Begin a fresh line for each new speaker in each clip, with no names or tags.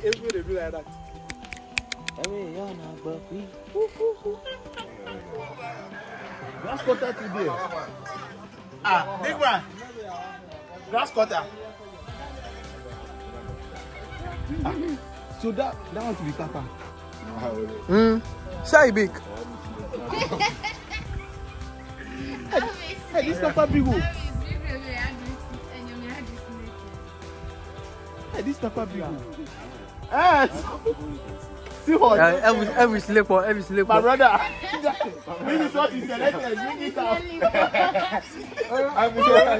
Everybody do like that. Grass cutter today. Ah, big man. Grass cutter. So that one to be tapa.
Say big.
Hey, this tapa big. Hey, this tapa big. See what?
Every slipper.
My brother. This is what he selected. Bring it out. I'm sure.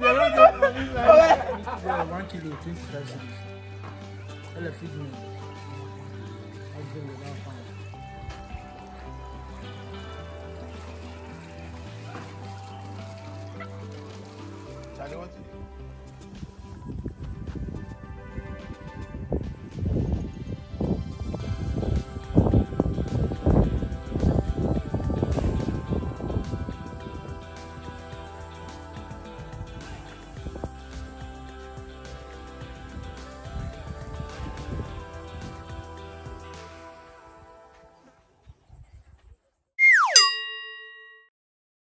1 kilo, 25 cents. I'll feed me. I'll give you
Charlie, what?